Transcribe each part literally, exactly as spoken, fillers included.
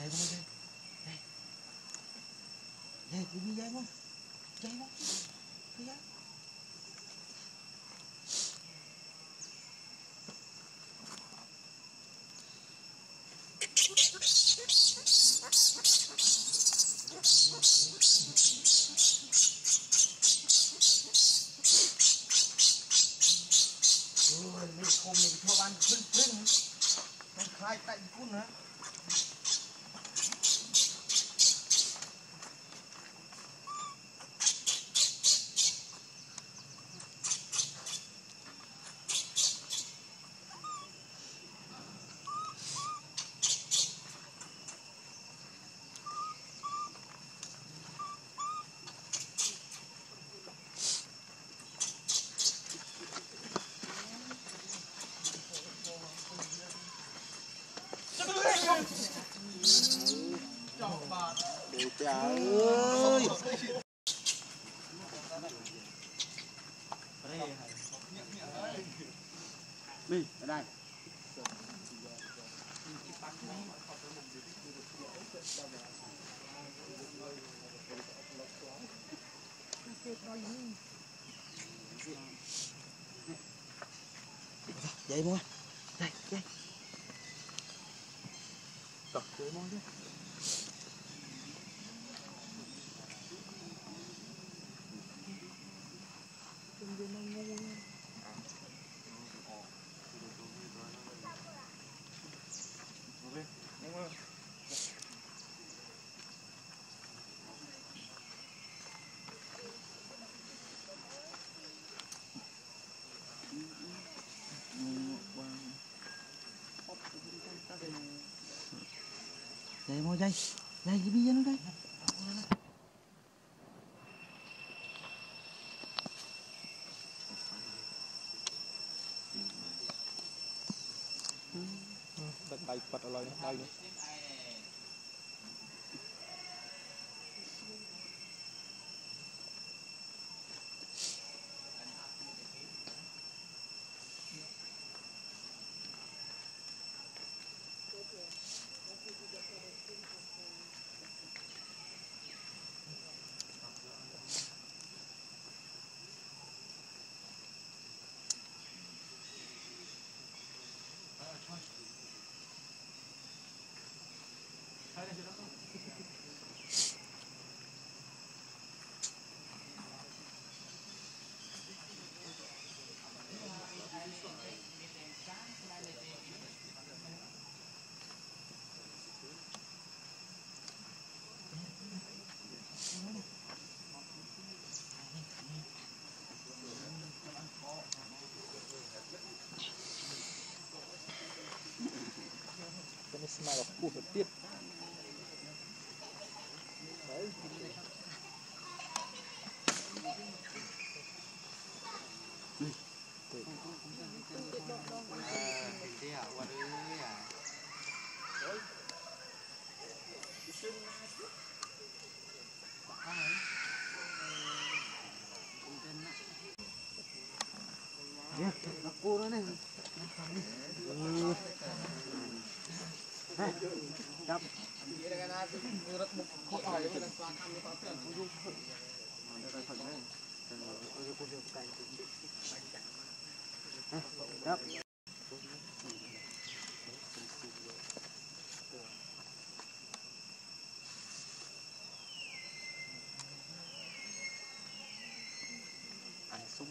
dây mua dây dây dây đi dây mua dây mua dây dây ôi mình không mình cho ăn phun phun nó khai tay phun nữa trời ơi đi ở đây dậy mua đây dậy tập chơi mua chứ dây mua dây dây cái bia nó đây đặt tay bật lại đây nữa mà là khu vực tiếp đấy cô đó này đập đập ăn sung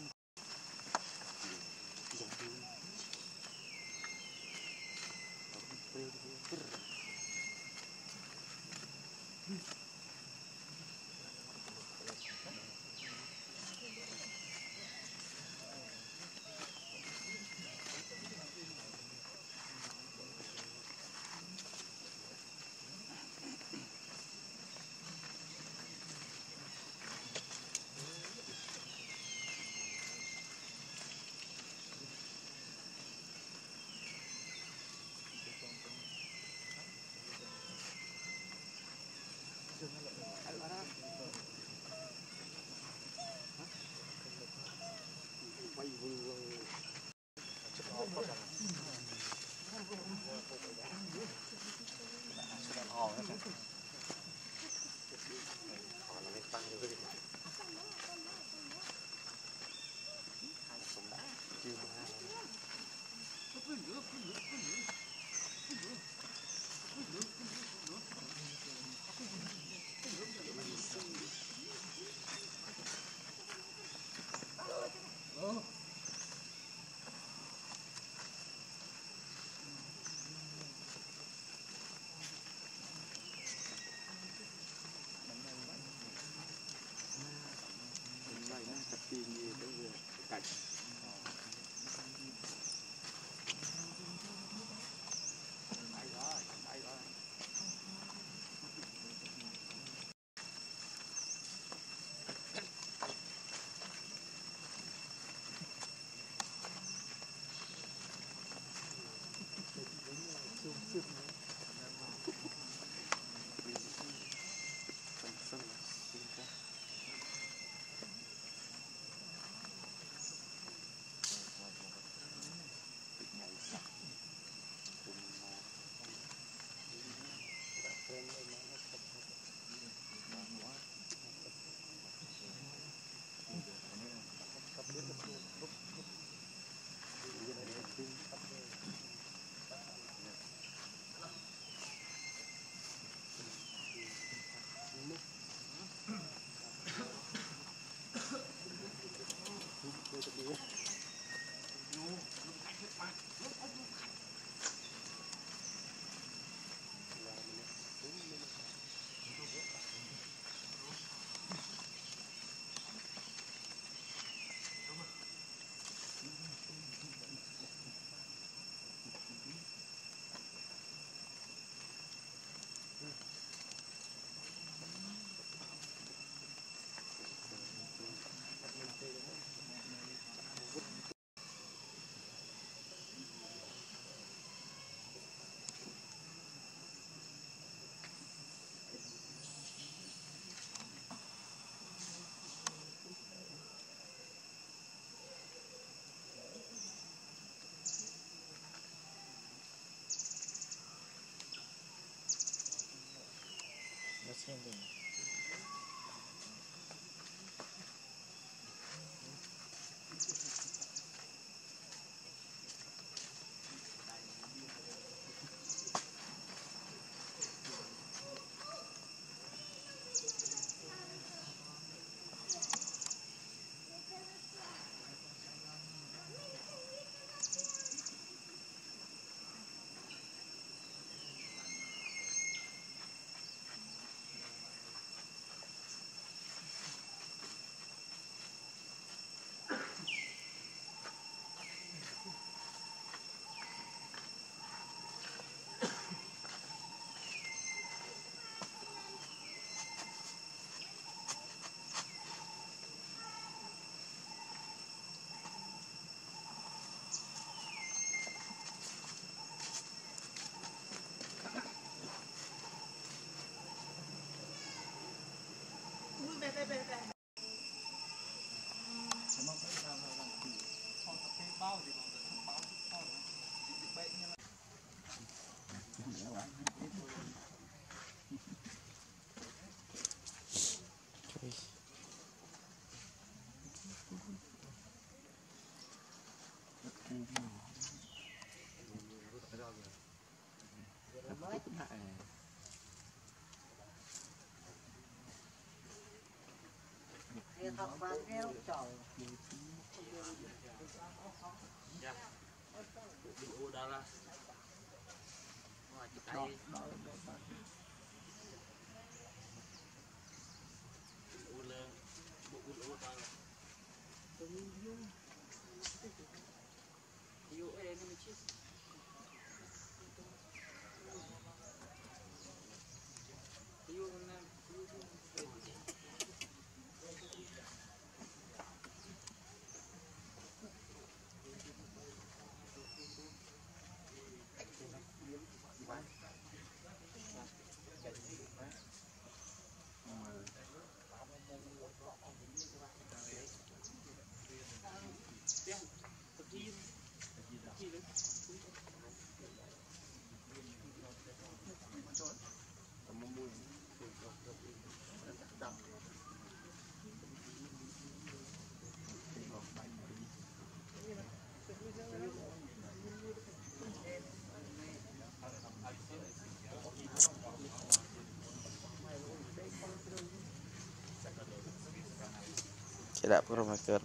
Tidak perlu makan.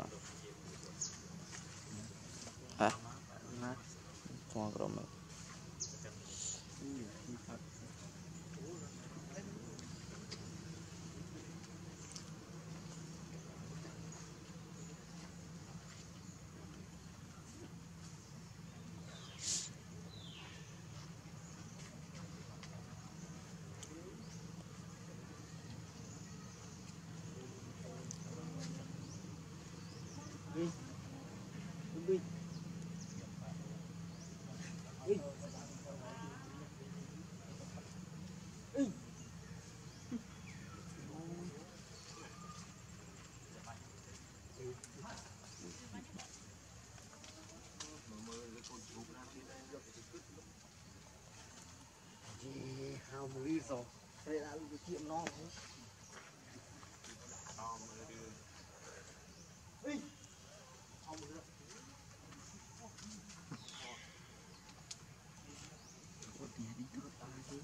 Hah? Cuma keromel. Hào mới rồi, đây là cái chuyện non đấy. Ê, hào mới rồi. Có tí đi thưa ta chứ.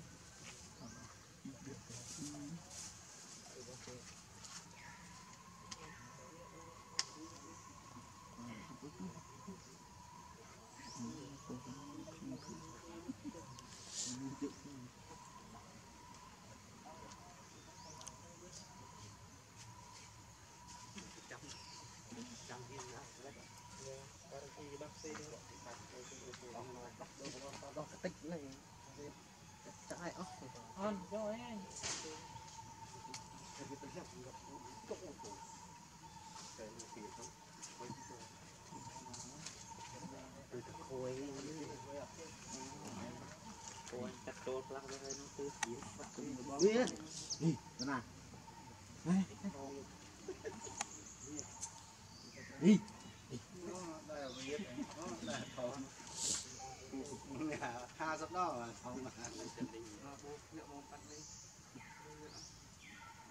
Đó cái tích này chạy ốc ăn cho em khôi khôi chặt trộn lắm rồi nó cứ đi đi thế nào đi ha sắp đó mà không mà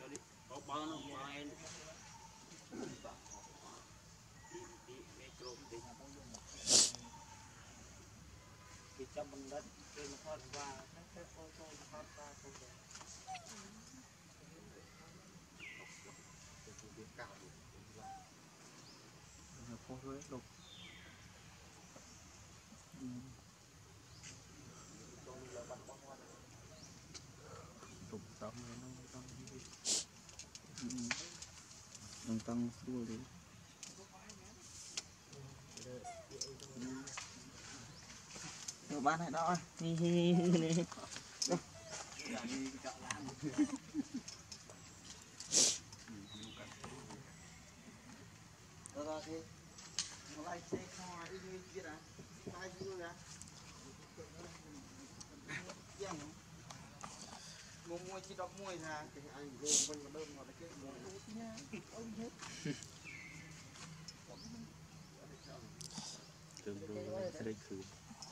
Trong bằng đất trên thoát qua các cái ô tô thoát qua không được không thôi lục lục tấm nó tăng tăng tăng xua đi rồi bán này đó hi hi hi hi rồi thì nó lại xe kho đi như biết à ai vui à giang mua mua chỉ đọc mua ra thì anh vô bên mà đơn mà cái mua nha ông hết trường đôi sẽ khử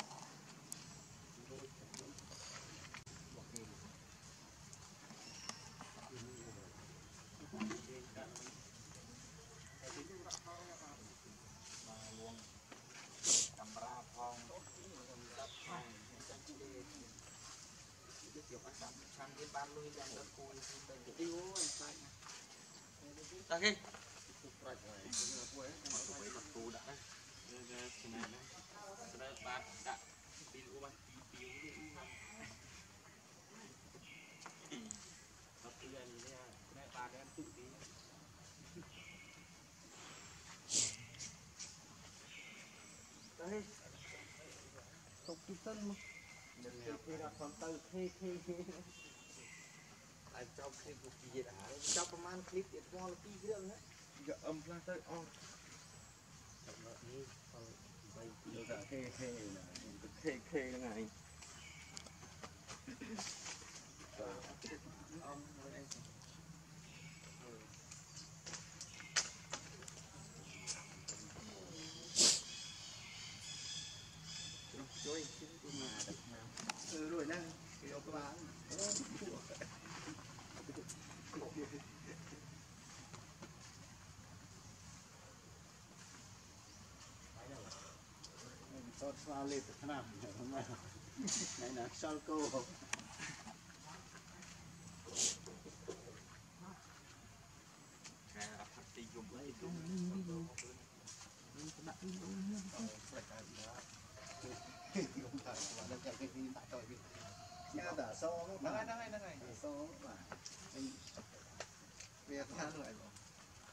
ta khi đây tục cái sân mà khi đặt phòng từ khi khi anh trong khi cuộc gì đã trongประมาณ clip เดี๋ยวพอละปีเรื่องนะอย่าอมพลาสติกออกนี่เอาไปเดี๋ยวจะเท่เท่นะเท่เท่ยังไงช่วยมาดักน้ำเออรวยนั่งเกี่ยวกับบ้านตอนฟ้าเล็ดขนาดไหนมาไหนนะซาลโก้แค่พัดตีจุ่มไล่ตรงนี้นี่ดูมันจะดักนี่ตรงนี้ประการละที่ผมถ่ายว่าแล้วจะไปที่ตัดต่อพี่เนี่ยด่าโซ่นั่งไงนั่งไงนั่งไงโซ่มาไอ้เวียดนามหน่อยบอก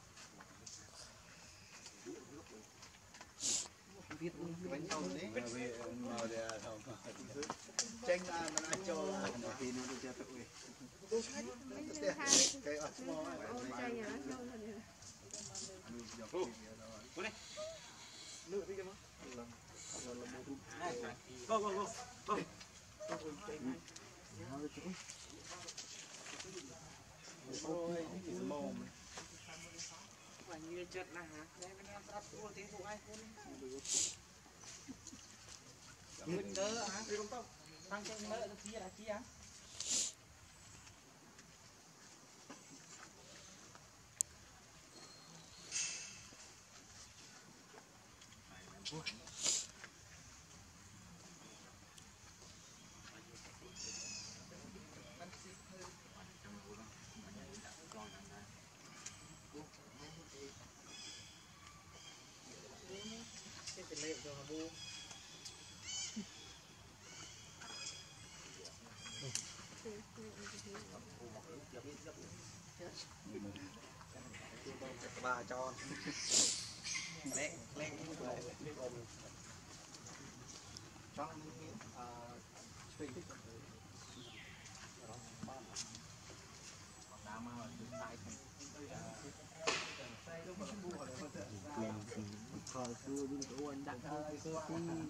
viết bánh tàu đấy màu đẹp không tranh là nó ăn cho là thì nó được cho tụi cái ở mò nước đi cho nó go go go go ôi cái mồm mà như chết na hả đây bên em sắp luôn tiếng phụ ai mình đỡ hả đi không tao tăng chân đỡ được chia là chia cái lên cho nó bu bà cho lẹ lẹ cho những cái suy tích đá mà đứng tay khỏi xưa đi tụi anh đặt hơi cơ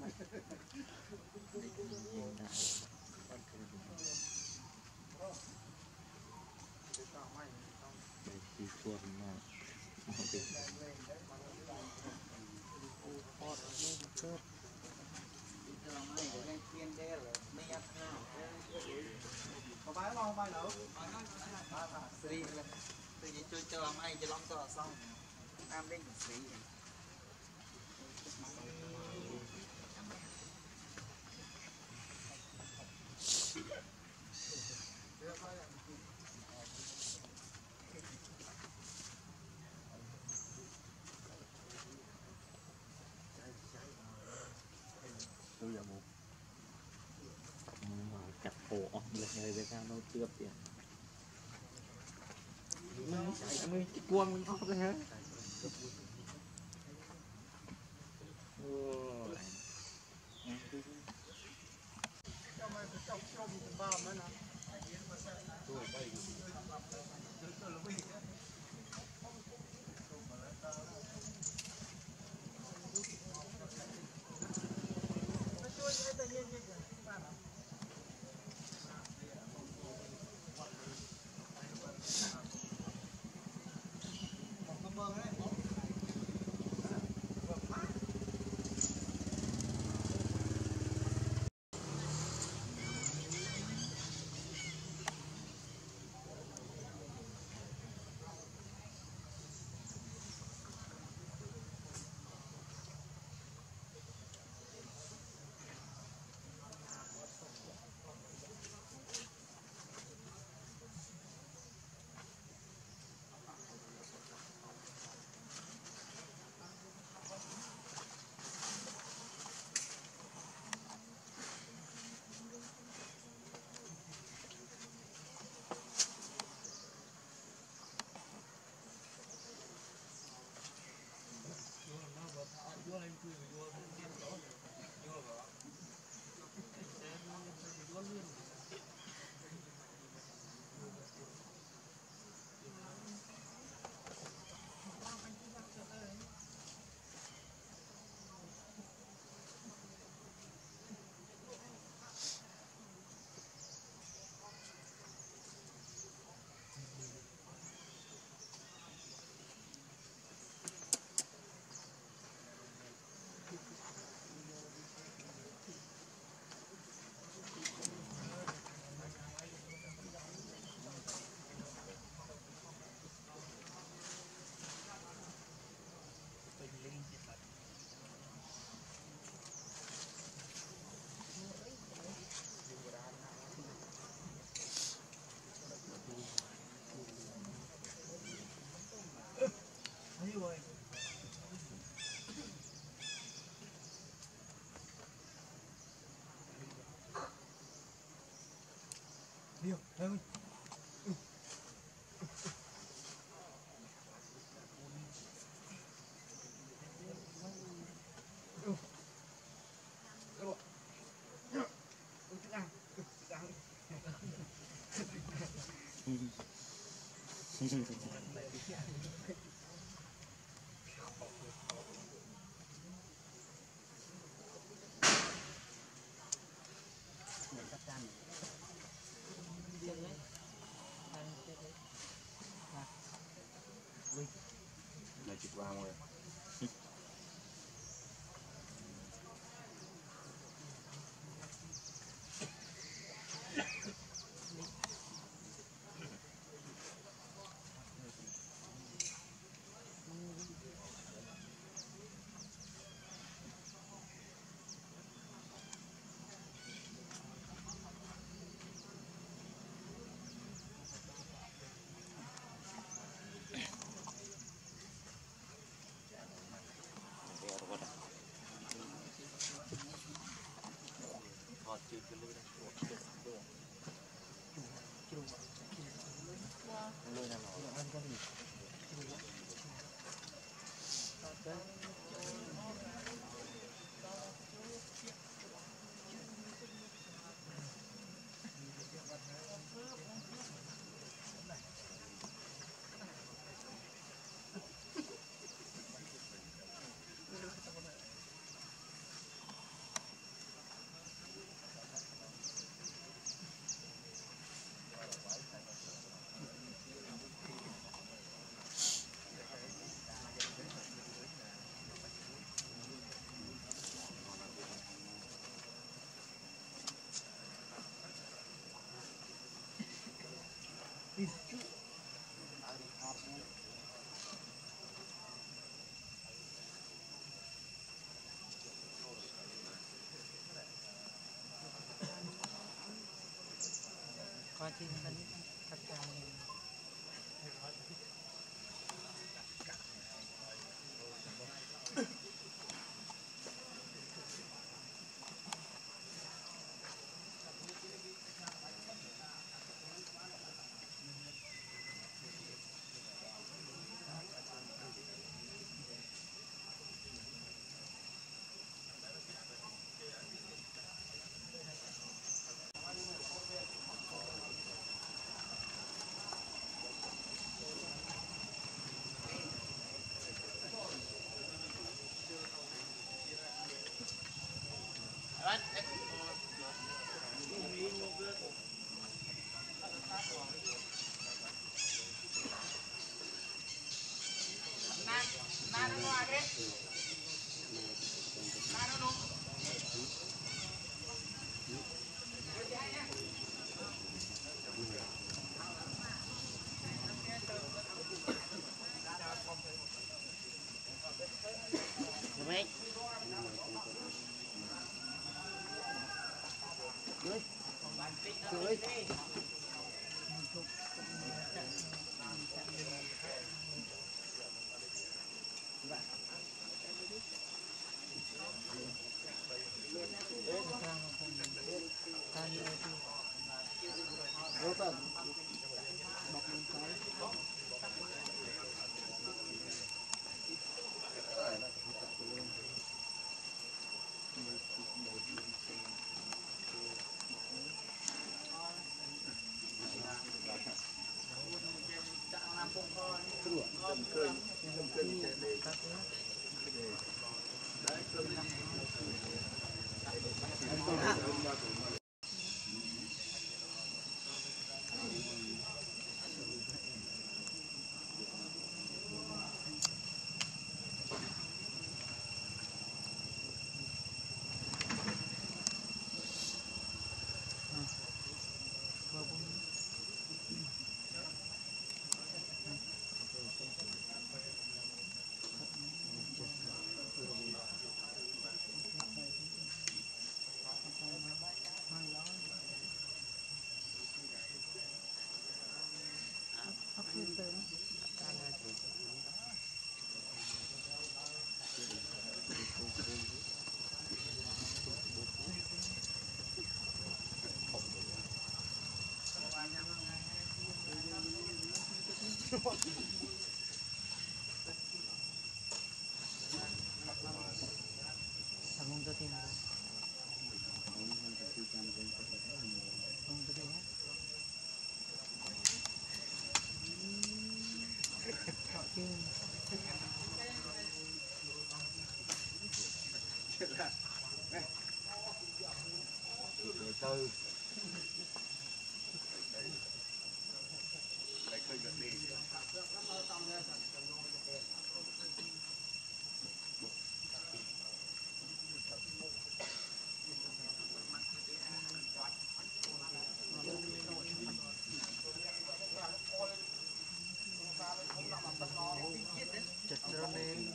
thì chuột mà có bái lo không bái đâu Sri là tự nhiên chơi chơi làm ai chơi lắm to xong am đến Sri tôi giờ một chặt cổ lực người Việt Nam nó chưa tiền mình chạy mình cái cuồng mình óc rồi hả Nhiều, thôi. Này chụp vào rồi. It's qua trên thân cắt ra Cười. Rồi bạn. Bọc lên cái. Samung to tin mo. Samung to tin. Từ đây khơi gần đi. Chật cho nên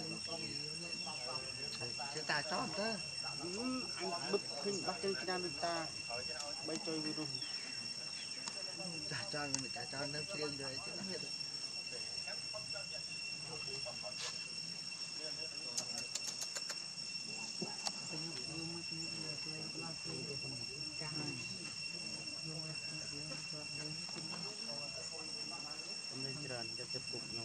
cái ta chọn đó Anh bực khinh bắt chân Nam mình ta bay chơi với luôn. chả chọn mình chả chọn nếu riêng rồi chứ nó hết nên tràn cho tiếp tục nhau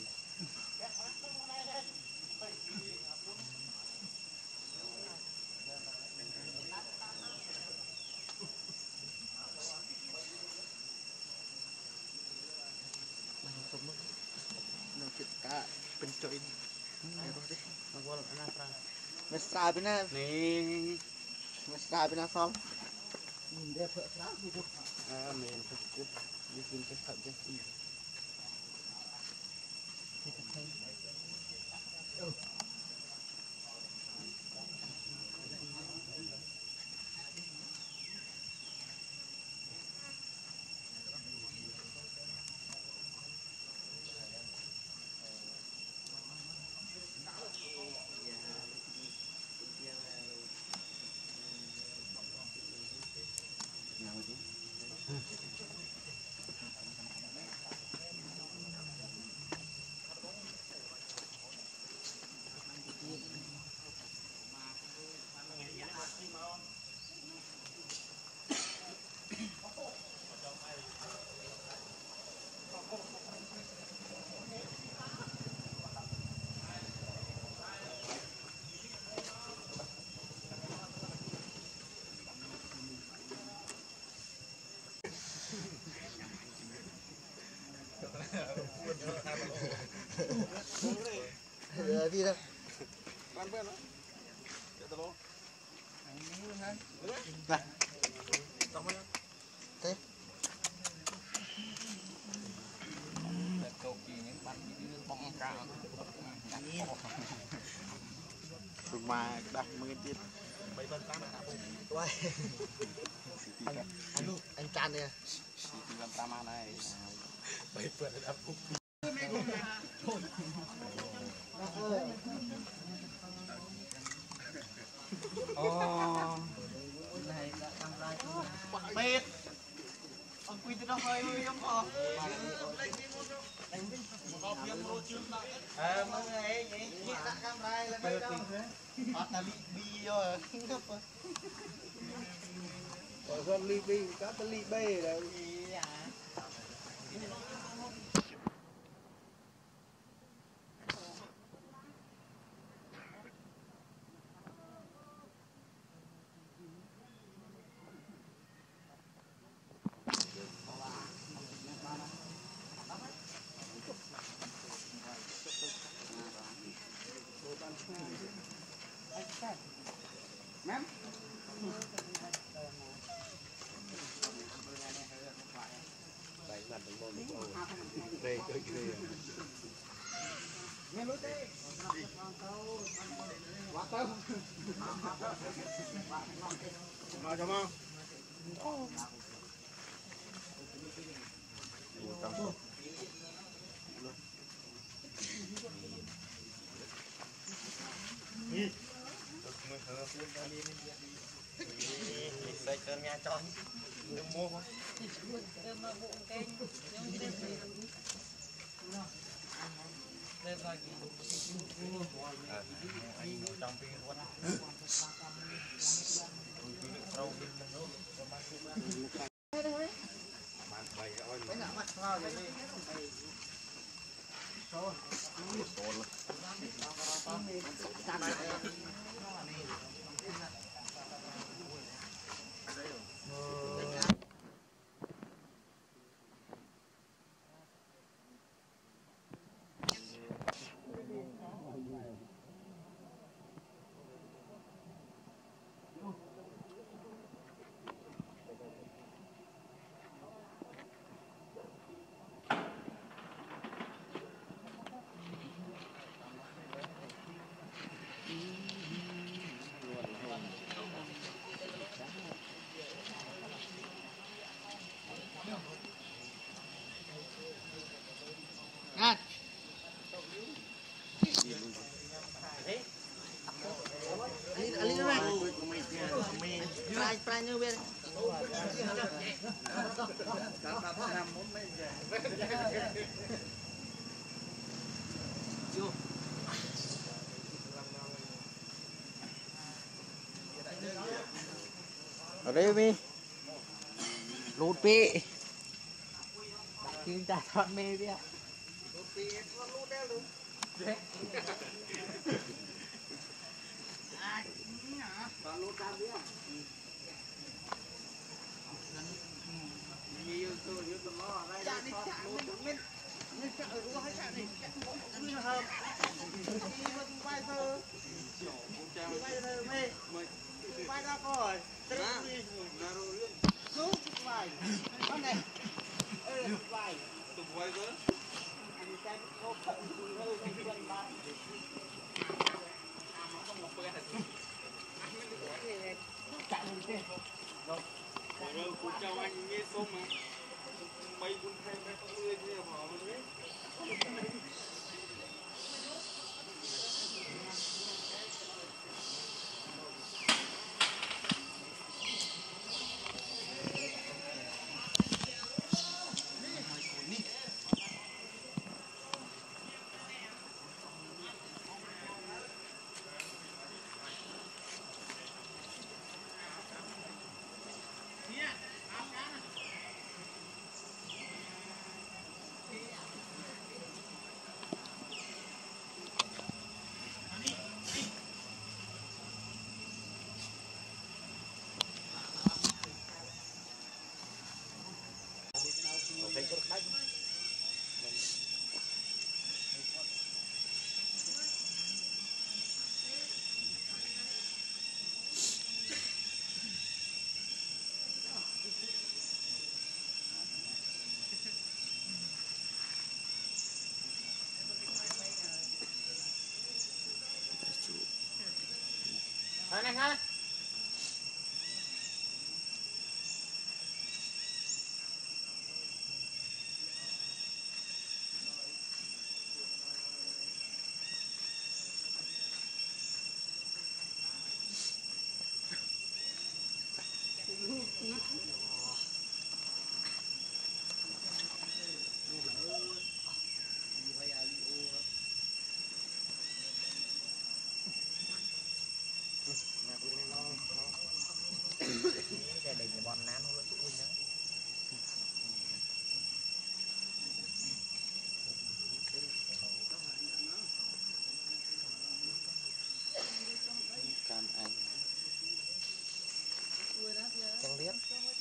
nó chụp cả bên chơi này rồi đấy nó qua là anh ra nó sai bên này nè nó sai bên này xong Mình đẹp phở khá gì đâu. à mình phải tiếp đi tìm cái thợ cái gì Rồi đi đâu? Ban bên đó. Để tao lô. Này. Tao mới. Thế. Để câu kỳ những bánh như bong cao. Tụi mà đặt mấy cái tiết Bảy bên tám đã bụng. Quay. Anh anh anh can đi. xì tí làm tam này Bảy bên đã bụng. oh Này đã camera chú. Bệt. Ông quy nó hơi hơi không hả? Lên đi một đâu. Đánh đi. Một góc viêm lô chương đó. À mọi người ấy nhỉ. Nhẹ đã camera là bây đâu. Họ ta bị bi rồi. Ngấp rồi. Rồi con ly bi, các cái ly bê đấy. đây cái kia Quá tao. nói cho không Đây cơn nha cho đừng mua không? Anh trong pin luôn. bạn bày ơi Cái nào mặt vào vậy đi. Số. số Ngắt. Ali ali nó này. Prai prai như bên. Chưa. ở đây mi Lụt bị. Kim ta thoát mê biết. Vai ra coi. Xuống vai. Con này. Ê, vai. Tụi vai cơ. Anh xem có phận gì đâu không quên ba. Không một bữa hết. Chạy lên trên. Đâu. Rồi cô chào anh nghe xong mà. Mấy quân thay mấy con người kia mà mình biết. ha cam anh chẳng biết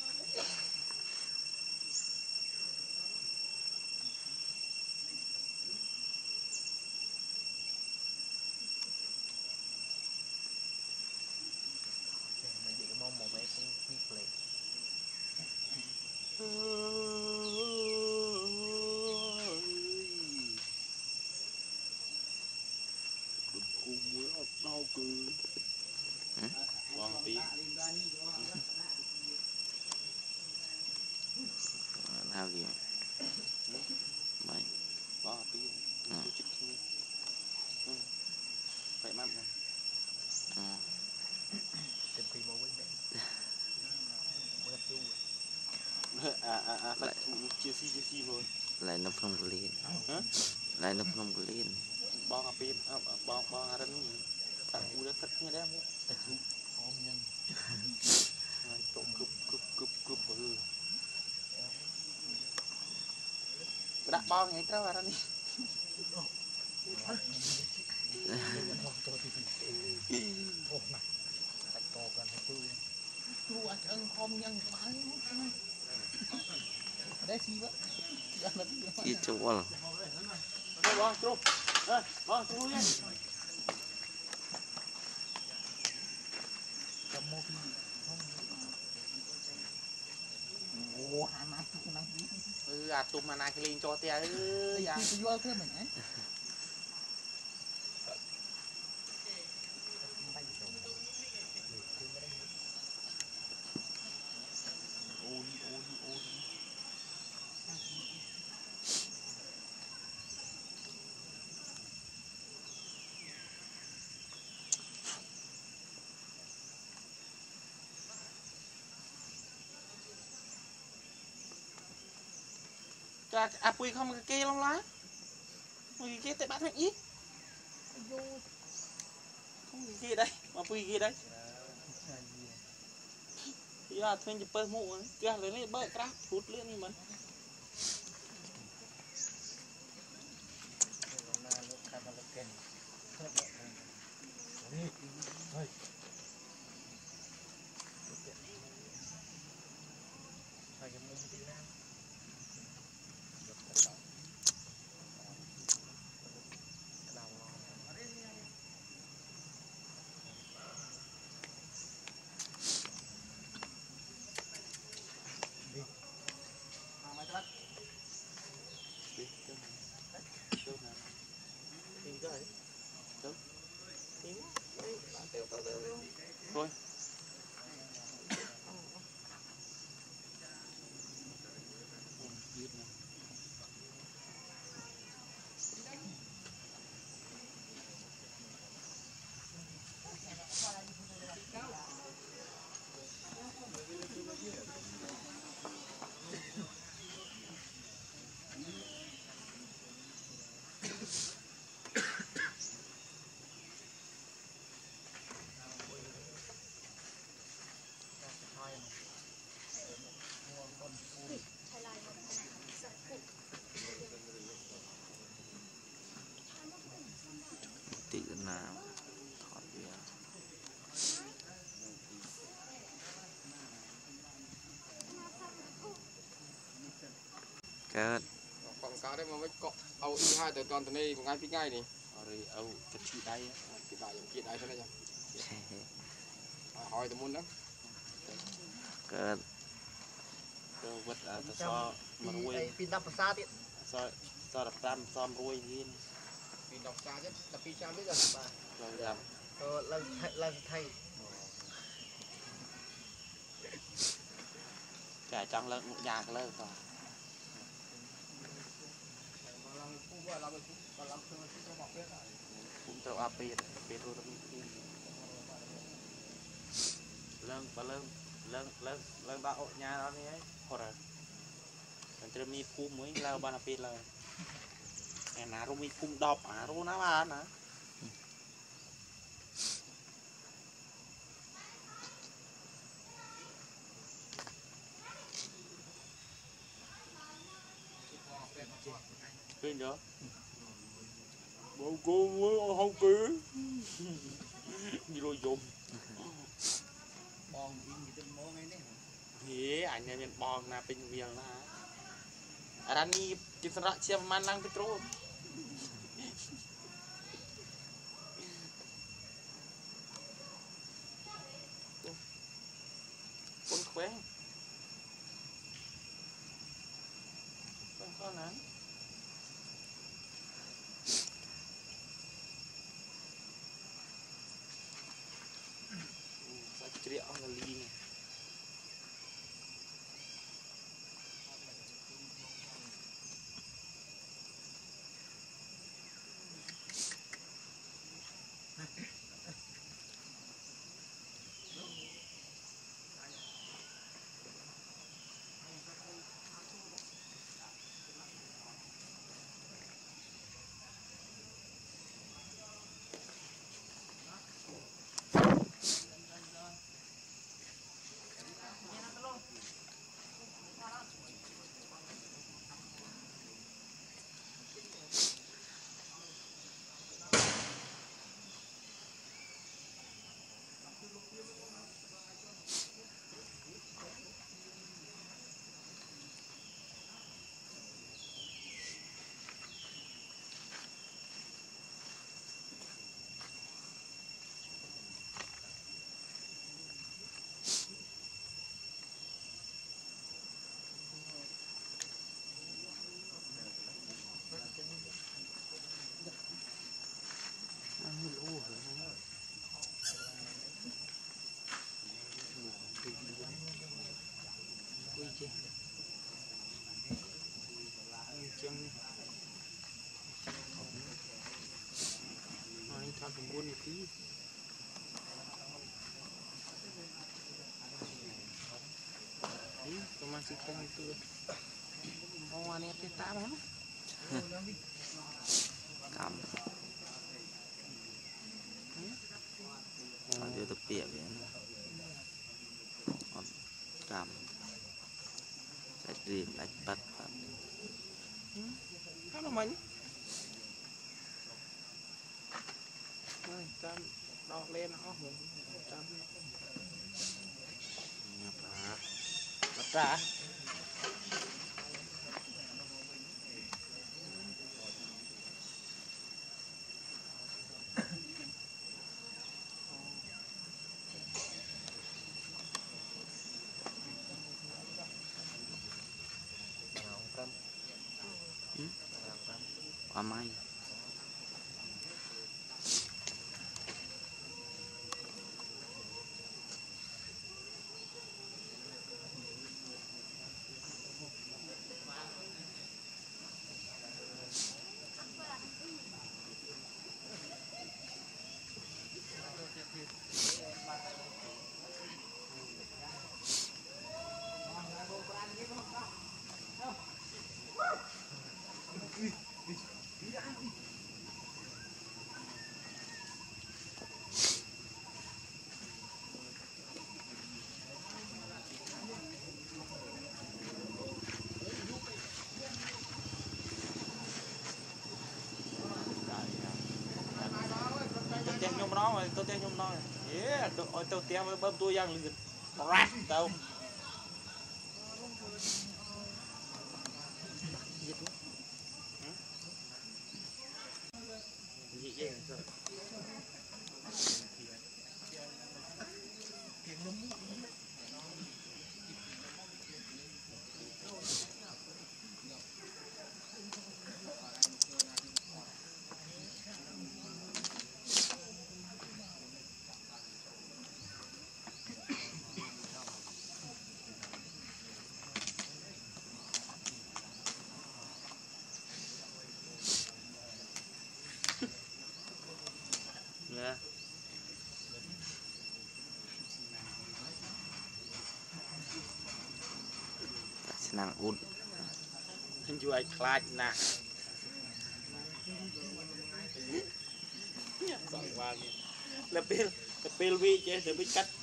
mình bị mong một cái quy plate cùng với ốc đau cứ bong tí nào gì mày ba tí chích phải mắm tìm khi mua với mẹ à à à phải chia xi chia xi rồi lại nấp trong cái liền lại nấp trong cái liền bao cà phê bao bao ăn ăn uống rất như đấy mu ôm nhân trộn cướp cướp cướp cướp ừ đặt bao ngày trao ra đi chú ăn ăn ôm nhân bán đấy gì vậy chia cho vào bong chú bong chú nha cầm một ô hà má cũng năng ừ à tụm mà nãy cái lên cho tia ư dạ tôi vô cái mình ấy à pui không cái kia long lá cái kia tại bạn thằng ít không cái kia đây mà pui kia đây giờ thuê chụp bơ mũ kia lấy lấy bơ craft phút lên đi mình thôi tí nào thọt về cái quảng cáo đấy mà mới có âu y hai từ còn từ đây ngay phía ngay đi rồi âu cái chị đây cái đại chị đây thế này hỏi từ môn đó cái cái vật à từ so mà ruồi pin đập xa tiện so so đập tam so ruồi đi pin đập xa chứ tập pin trăm biết rồi rồi làm lần lần thầy kẻ trong lợn một nhà cái lợn tòa cũng trâu áp biệt biệt rồi lợn và lợn lợn lợn lợn ba ổ nhà đó này ấy hoặc là mình chưa mi phun mới lao ba biệt là ngày nào rồi mi phun đọc à rồi nó ba nè quên đó bố cô mới không cứ đi rồi dùng bòn thế anh em bòn là bình việc là anh đi cái sợi chiêm man năng petro con khỏe con con nè triệu là ly Hãy subscribe cho kênh Ghiền Mì Gõ để không bỏ lỡ những video hấp dẫn cam sạch riêng lạch bắt How là mình cam đo lên nó hùng cam nhập ra bắt ra qua mai tôi nhôm nó rồi tôi nhôm nó rồi yeah tôi tôi tiêu với bơm tôi giang liền rát đâu gì vậy nàng út chú ai khai nè là pil là pil vi chứ để biết cách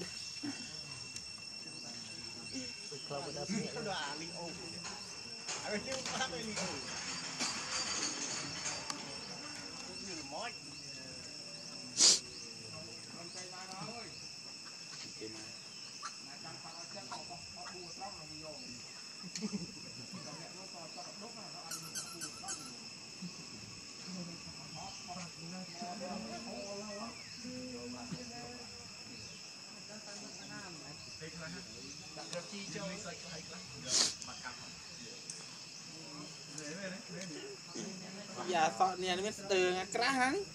giờ sọ nè nó biết từ cá hắn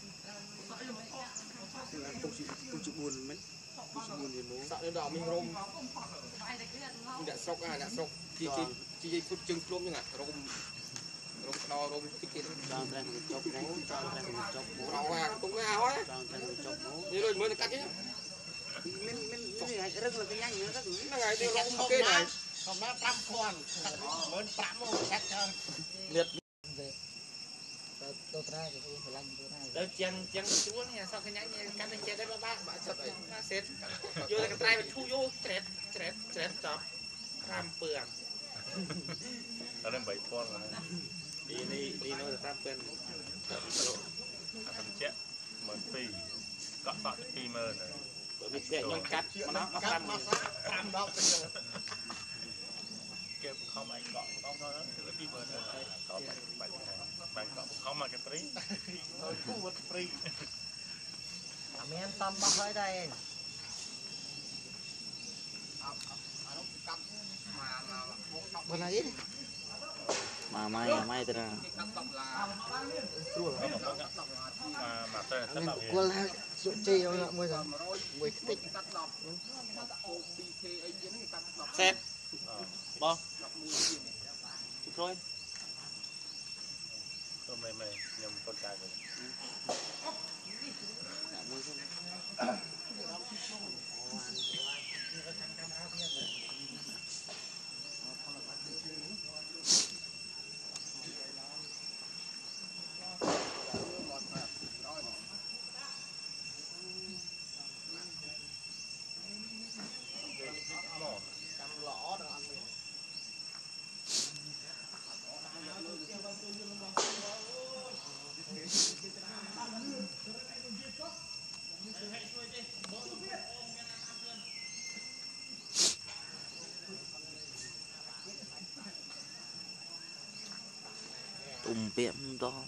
không chịu không chịu buồn mấy không chịu buồn gì muốn sợ đến đỏ mình rôm đã sốc à đã sốc chỉ chỉ chỉ phút chừng luôn nhưng à rôm rôm đo rôm thích kia cho ra một chốc bố cho ra một chốc bố đau à cũng cái áo ấy cho ra một chốc bố như rồi mới được cắt chứ mình mình cái này rất là cái nhanh nữa rất là ngày đi rôm kia này không nó trăm con mới trăm một cắt thôi liệt tôi ra thì tôi phải lăn tôi ra tới chân chân chúa nha sao cái nhánh này cắt lên trên đấy ba ba bạn sập ấy xét vô cái tay mình thu vô chẹt chẹt chẹt chọc ram phường ở đây bảy con là đi đi đi nó là ram phường làm chết mới phi cọ cọ phi mờ này bởi vì để nhông cắt mà nó nó ram trăm đó kêu không ai cọ không thôi đó cứ phi mờ này cọ bảy bảy bảy cọ không mà cái free thôi cũng một free men tâm bao hơi đây bên này mà may may từ nào mà mà tên là nên cô là số chi ông ạ mới giờ mới tích xét bo rồi tôi mày mày nhầm con trai rồi tùm biệm đó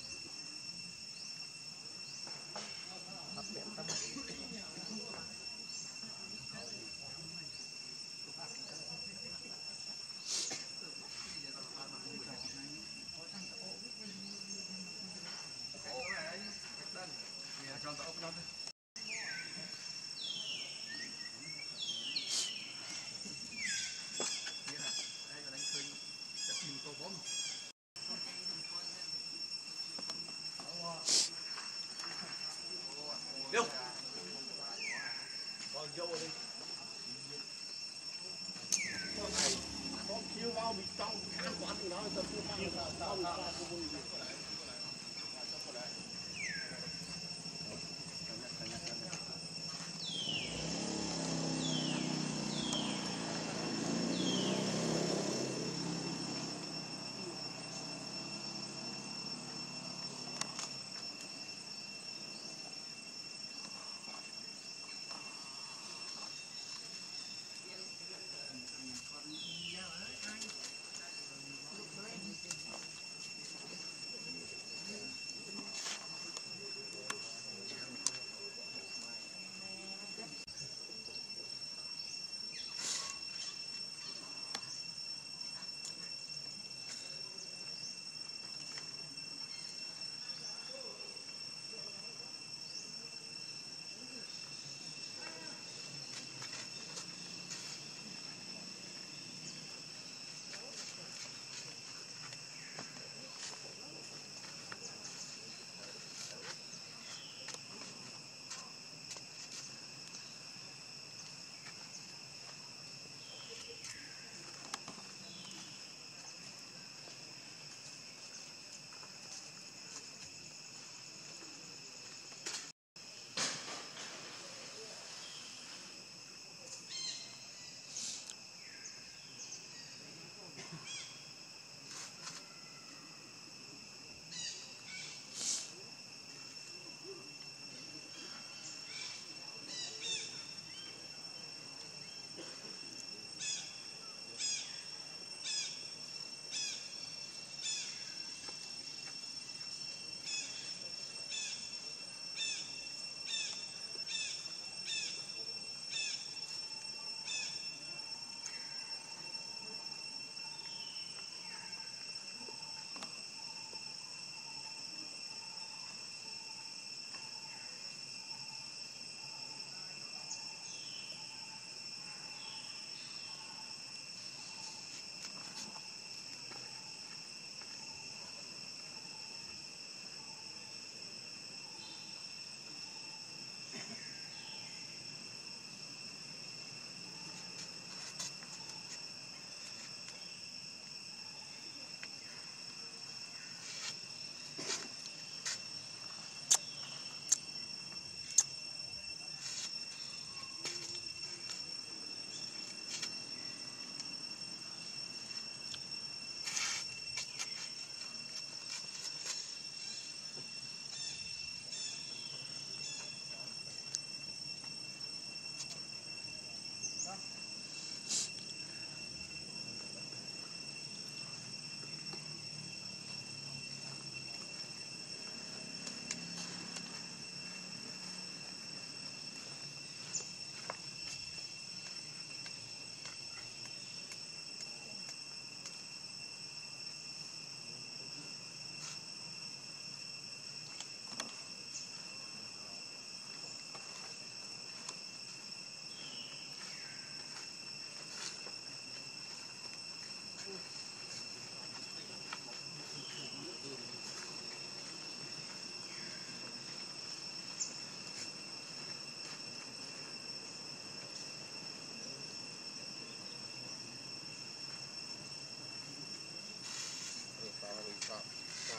Đó. Đó.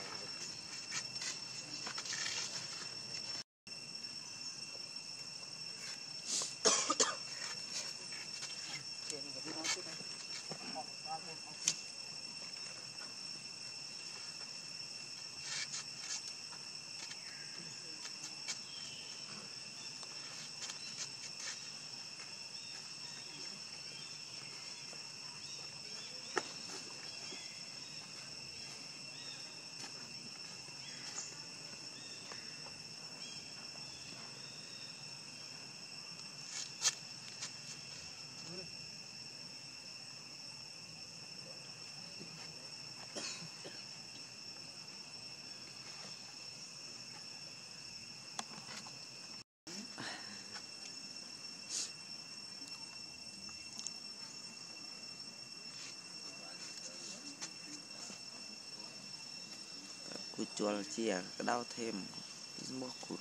Cú chuột chia cái đau thêm một cú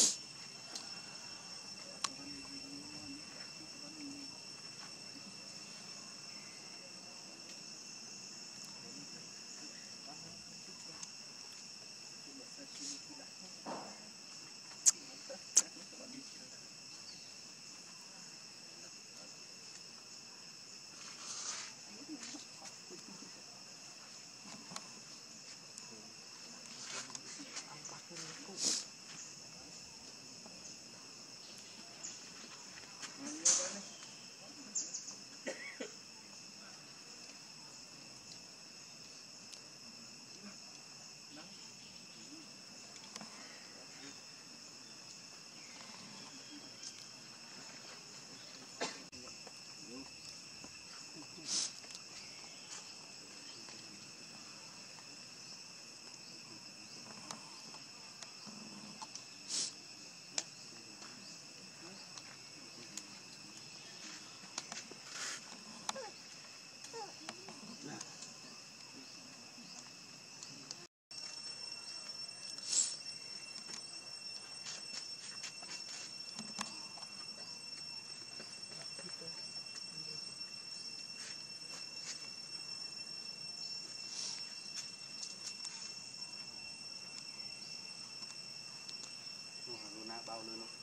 bao lên luôn.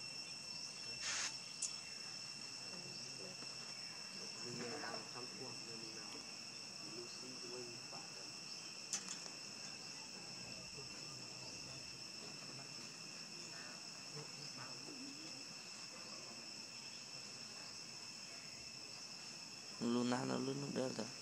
Luna nó luôn nước đeo rồi.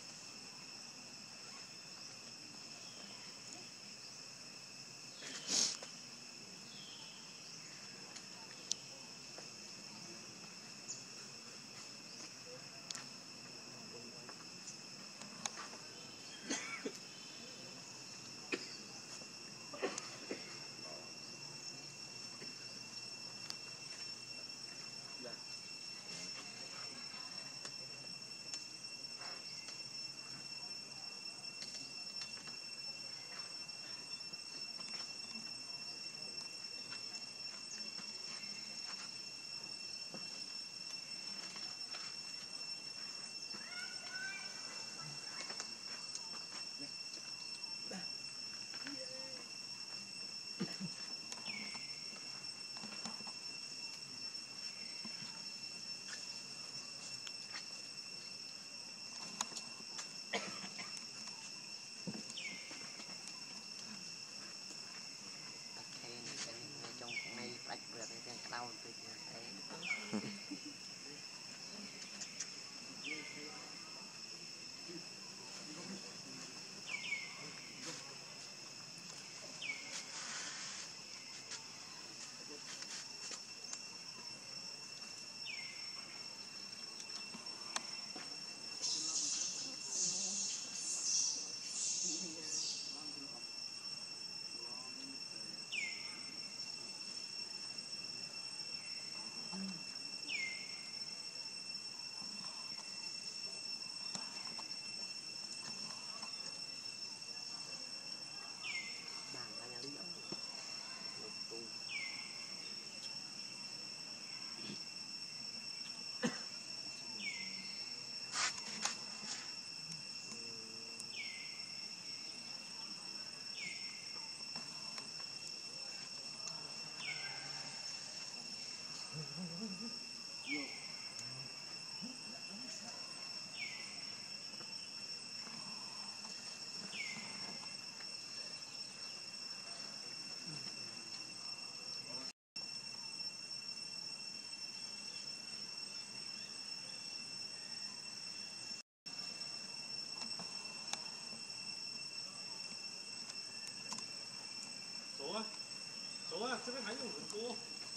有啊，这边还有很多。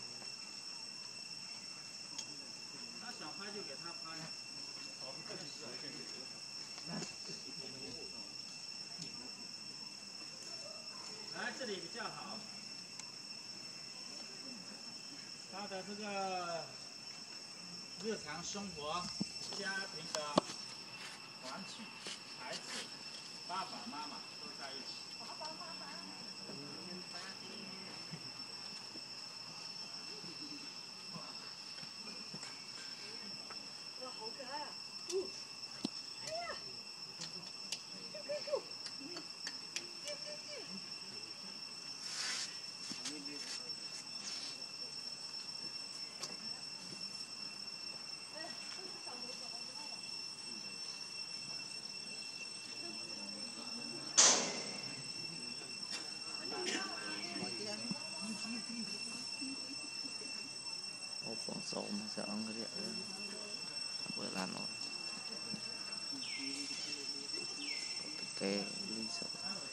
他想拍就给他拍。来，这里比较好。他的这个日常生活、家庭的环境、孩子、爸爸妈妈都在一起。 Ô phóng sổ mà sợ ông cái điện vừa làm rồi cái ly sổ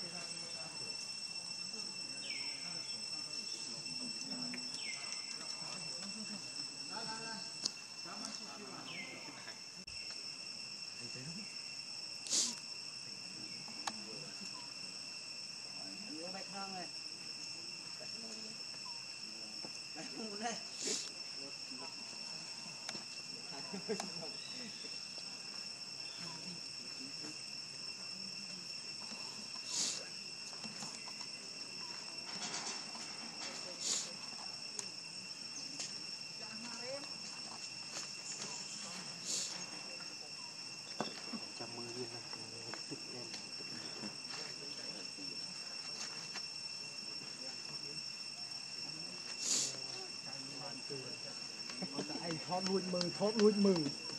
anh thoát lùi mừ thoát lùi mừ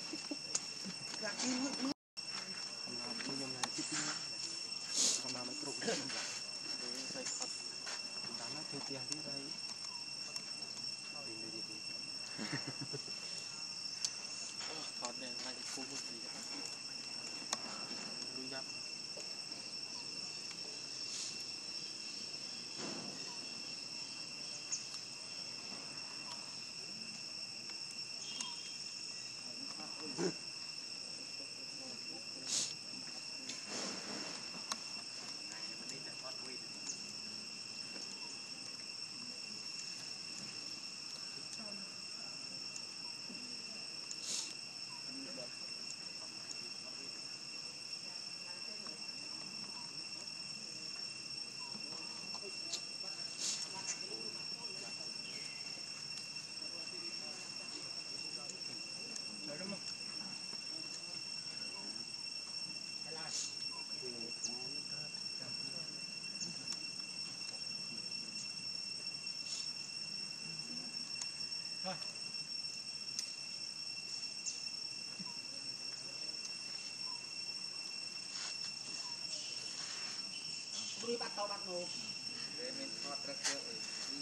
thoát đèn lại khu vực gì đuôi giáp đi bắt tàu bắt nổ. để mình thoát ra kia ở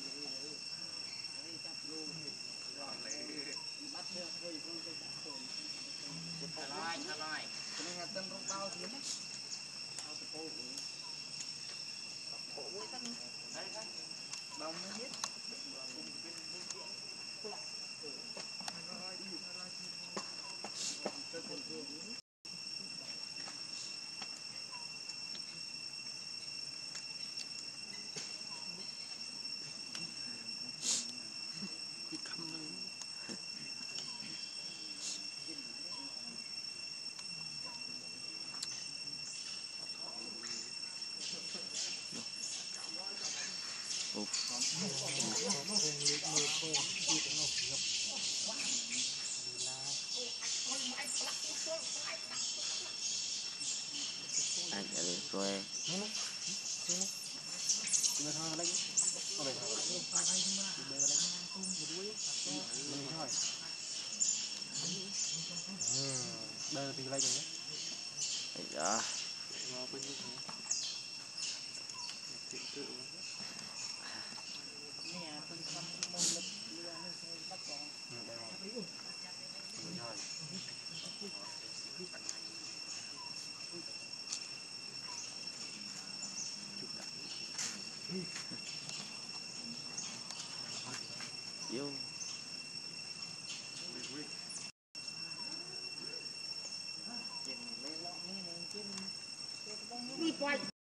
bắt được rồi không tôi bắt rồi. Thả loi, thả loi. Cho nên là tân rong bao thì nhé. Bao thì cô cũng cổ với tân. Đấy đấy. Bao mới biết. anh đã đến rồi đây thì lấy cái đấy đó quay